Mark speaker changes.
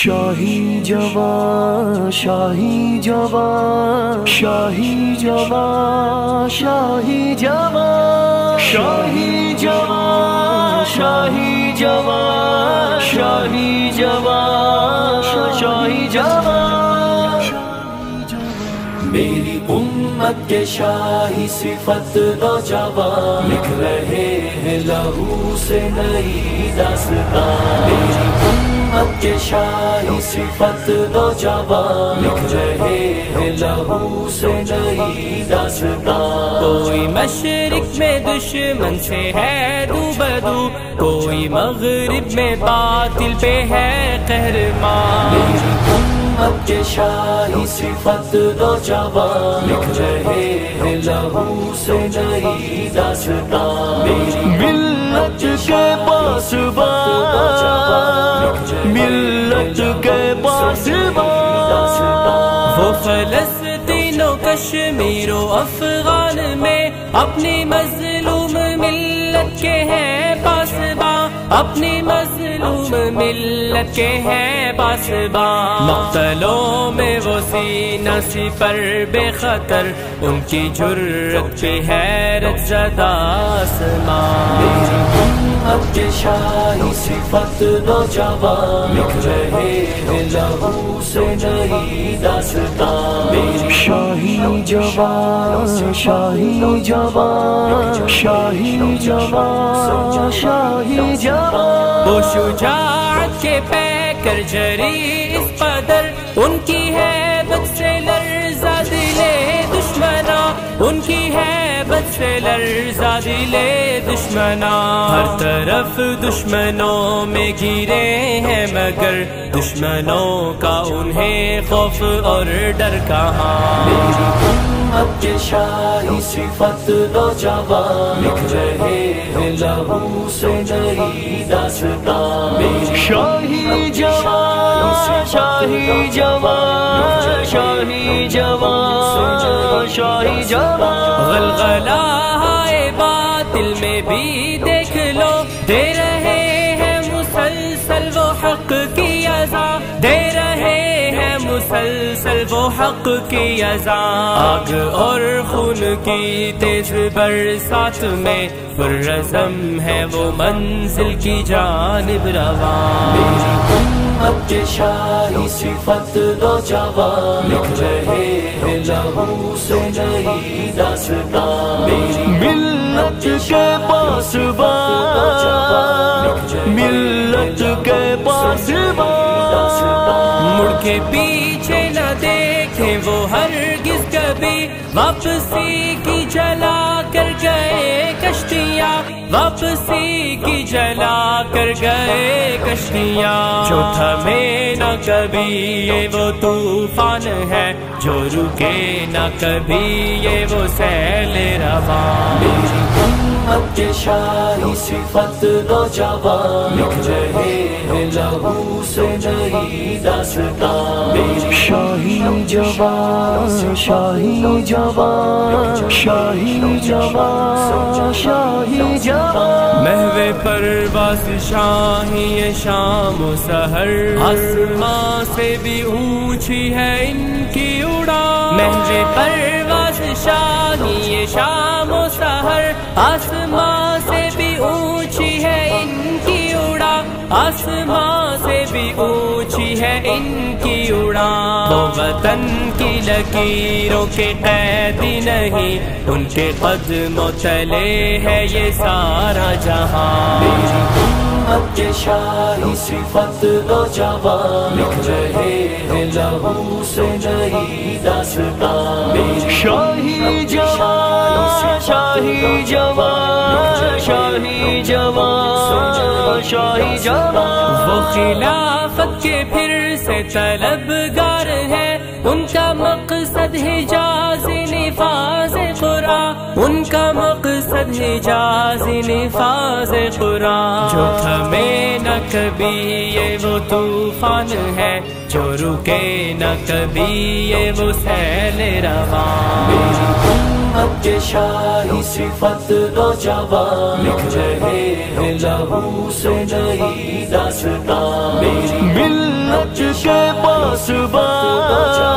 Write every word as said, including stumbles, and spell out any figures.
Speaker 1: شاہی جوان شاہی جوان شاہی جوان شاہی جوان شاہی جوان شاہی جوان شاہی جوان شاہی جوان میری امت کے شاہی صفت نوجوان لکھ رہے ہیں لہو سے نئی داستان میری امت کے شاہی صفت نوجوان لکھ رہے ہیں لہو سے نئی داستان
Speaker 2: کوئی مشرق میں دشمن سے ہے دو بدو کوئی مغرب میں باطل پہ ہے قہرمان
Speaker 1: میری امت کے شاہی صفت نوجوان لکھ رہے ہیں لہو سے نئی داستان میری ملت کے پاسبان ملت کے پاسبان
Speaker 2: وہ فلسطین و کشمیر و افغان میں اپنی مظلوم ملت کے ہیں پاسباں اپنی مظلوم ملت کے ہیں پاسباں مقتلوں میں وہ سینہ سپر بے خطر ان کی جرت پہ حیرت زدہ آسمان
Speaker 1: میری امت کے شاہی صفت نوجوان لکھ رہے ہیں لہو سے نئی داستان میری شاہی جوان شاہی جوان شاہی جوان شاہی جوان
Speaker 2: وہ شجاعت کے پیکر جری اس قدر ان کی ہیبت سے لرزا دلے دشمنا ان کی ہیبت سے لرزا دلے دشمنا ہر طرف دشمنوں میں گرے ہیں مگر دشمنوں کا انہیں خوف اور ڈر کہاں
Speaker 1: میری امت کے شاہی صفت نوجوان لکھ رہے ہیں لہو سے نئی داستان میری شاہی جوان شاہی جوان شاہی جوان شاہی جوان
Speaker 2: غلغلہ ہے باطل میں بھی دیکھ لو دے رہے ہیں مسلسل وہ حق کی عزا دے رہے ہیں مسلسل وہ حق کی عزا آگ اور خون کی تیز برسات میں پرعزم ہے وہ منزل کی جانب رواں
Speaker 1: میری امت کے شاہی صفت نوجوان لکھ رہے ہیں لہو سے نئی داستان میری ملت کے پاسبان ملت کے پاسبان
Speaker 2: مڑ کے پیچھے نہ دیکھیں وہ ہرگز کبھی واپسی کی جلا کر گئے کشتیاں واپسی کی جلا کر گئے کشتیاں جو تھمے نہ کبھی یہ وہ طوفان ہے جو رکے نہ کبھی یہ وہ سیل رواں
Speaker 1: میری امت کے شاہی صفت نوجوان لکھ رہے ہیں لہو سے نئی داستان میری شاہی جوان شاہی جوان شاہی جوان شاہی جوان
Speaker 2: محو پرواز شاہی شام و سحر آسمان سے بھی اونچی ہے ان کی اڑان محو پرواز شاہی شام و سحر آسمان سے بھی اونچی ہے ان کی اڑان آسمان سے بھی اونچی ہے ان کی اڑان وہ وطن کی لکیروں کے قیدی نہیں ان کے قدموں تلے ہے یہ سارا جہاں
Speaker 1: میری امت کے شاہی صفت نوجوان لکھ رہے ہیں لہو سے نئی داستان میری شاہی جوان شاہی جوان شاہی جوان شاہی جوان
Speaker 2: وہ خلافت کے پھر سے طلبگار ہے ان کا مقصد حجاز نفاذ قرآن ان کا مقصد حجاز نفاذ قرآن جو تھمے نہ کبھی یہ وہ طوفان ہے جو رکے نہ کبھی یہ وہ سیل رواں
Speaker 1: میری امت کے شاہی صفت نوجوان لکھ رہے ہیں لہو سے نئی داستان، میری ملت کے پاسبان